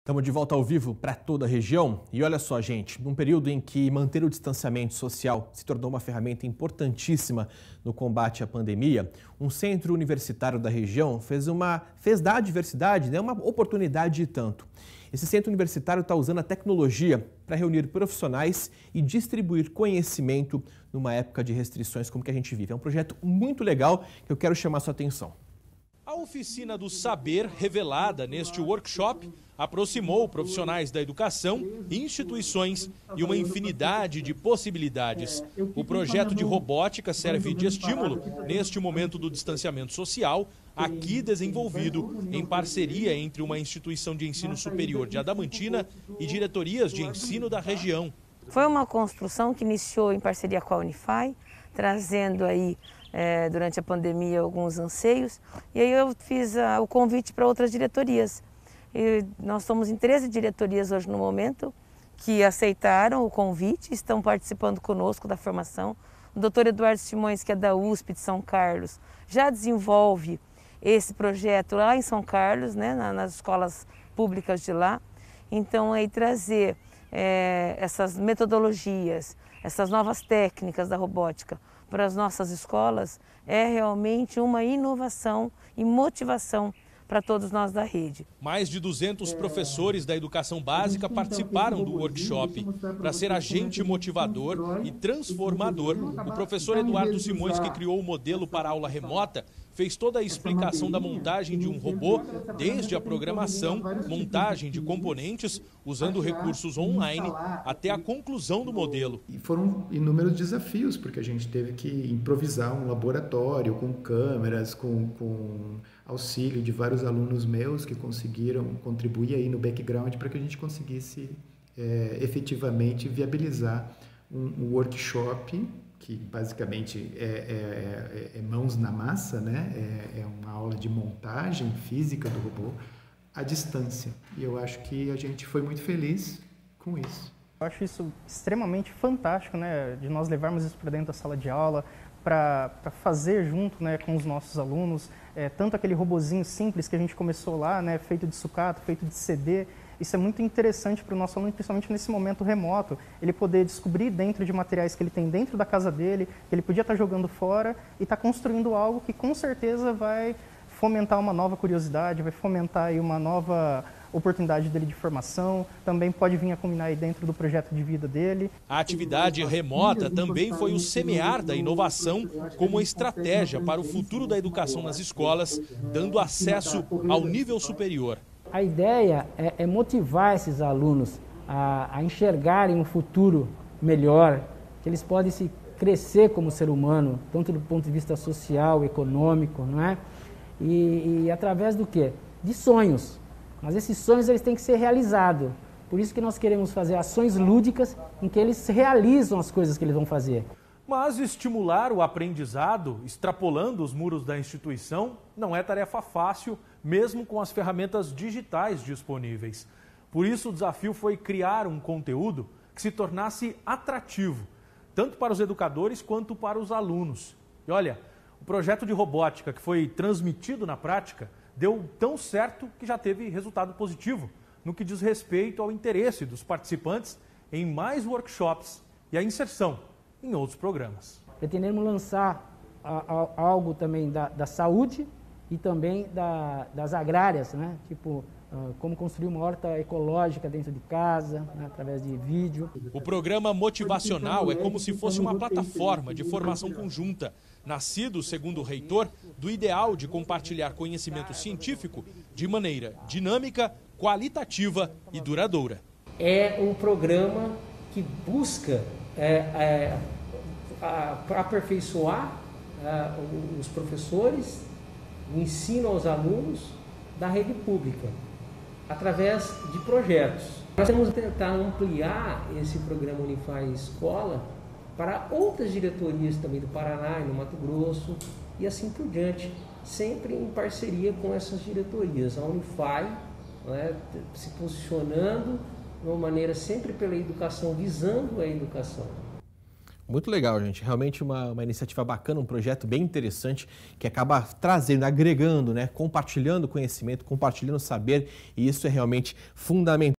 Estamos de volta ao vivo para toda a região e olha só, gente, num período em que manter o distanciamento social se tornou uma ferramenta importantíssima no combate à pandemia, um centro universitário da região fez da adversidade, uma oportunidade e tanto. Esse centro universitário está usando a tecnologia para reunir profissionais e distribuir conhecimento numa época de restrições como que a gente vive. É um projeto muito legal que eu quero chamar a sua atenção. A oficina do saber, revelada neste workshop, aproximou profissionais da educação, instituições e uma infinidade de possibilidades. O projeto de robótica serve de estímulo neste momento do distanciamento social, aqui desenvolvido em parceria entre uma instituição de ensino superior de Adamantina e diretorias de ensino da região. Foi uma construção que iniciou em parceria com a Unify, trazendo aí durante a pandemia alguns anseios, e aí eu fiz o convite para outras diretorias. E nós somos em 13 diretorias hoje no momento que aceitaram o convite, estão participando conosco da formação. O doutor Eduardo Simões, que é da USP de São Carlos, já desenvolve esse projeto lá em São Carlos, nas escolas públicas de lá. Então, aí trazer essas metodologias, essas novas técnicas da robótica para as nossas escolas é realmente uma inovação e motivação para todos nós da rede. Mais de 200 professores da educação básica participaram do workshop. Para ser agente motivador e transformador, o professor Eduardo Simões, que criou o modelo para aula remota, fez toda a explicação da montagem de um robô, desde a programação, montagem de componentes, usando recursos online, até a conclusão do modelo. E foram inúmeros desafios, porque a gente teve que improvisar um laboratório com câmeras, com auxílio de vários alunos meus que conseguiram contribuir aí no background para que a gente conseguisse efetivamente viabilizar um workshop que basicamente é mãos na massa, é uma aula de montagem física do robô à distância. E eu acho que a gente foi muito feliz com isso. Eu acho isso extremamente fantástico, de nós levarmos isso para dentro da sala de aula, para fazer junto com os nossos alunos, tanto aquele robozinho simples que a gente começou lá, feito de sucata, feito de CD. Isso é muito interessante para o nosso aluno, principalmente nesse momento remoto, ele poder descobrir dentro de materiais que ele tem dentro da casa dele, que ele podia estar jogando fora e estar construindo algo que com certeza vai fomentar uma nova curiosidade, vai fomentar aí uma nova oportunidade dele de formação, também pode vir a combinar aí dentro do projeto de vida dele. A atividade remota também foi o semear da inovação como estratégia para o futuro da educação nas escolas, dando acesso ao nível superior. A ideia é motivar esses alunos a enxergarem um futuro melhor, que eles podem se crescer como ser humano, tanto do ponto de vista social, econômico, E através do quê? De sonhos. Mas esses sonhos eles têm que ser realizados. Por isso que nós queremos fazer ações lúdicas em que eles realizam as coisas que eles vão fazer. Mas estimular o aprendizado, extrapolando os muros da instituição, não é tarefa fácil, mesmo com as ferramentas digitais disponíveis. Por isso, o desafio foi criar um conteúdo que se tornasse atrativo, tanto para os educadores quanto para os alunos. E olha, o projeto de robótica que foi transmitido na prática deu tão certo que já teve resultado positivo no que diz respeito ao interesse dos participantes em mais workshops e a inserção em outros programas. Pretendemos lançar algo também da saúde e também das agrárias, tipo como construir uma horta ecológica dentro de casa, através de vídeo. O programa motivacional é como se fosse uma plataforma de formação conjunta, nascido, segundo o reitor, do ideal de compartilhar conhecimento científico de maneira dinâmica, qualitativa e duradoura. É um programa que busca aperfeiçoar os professores, o ensino aos alunos da rede pública, através de projetos. Nós vamos tentar ampliar esse programa Unify Escola para outras diretorias também do Paraná e no Mato Grosso e assim por diante, sempre em parceria com essas diretorias. A Unify se posicionando de uma maneira sempre pela educação, visando a educação. Muito legal, gente. Realmente uma iniciativa bacana, um projeto bem interessante que acaba trazendo, agregando, né? Compartilhando conhecimento, compartilhando saber, e isso é realmente fundamental.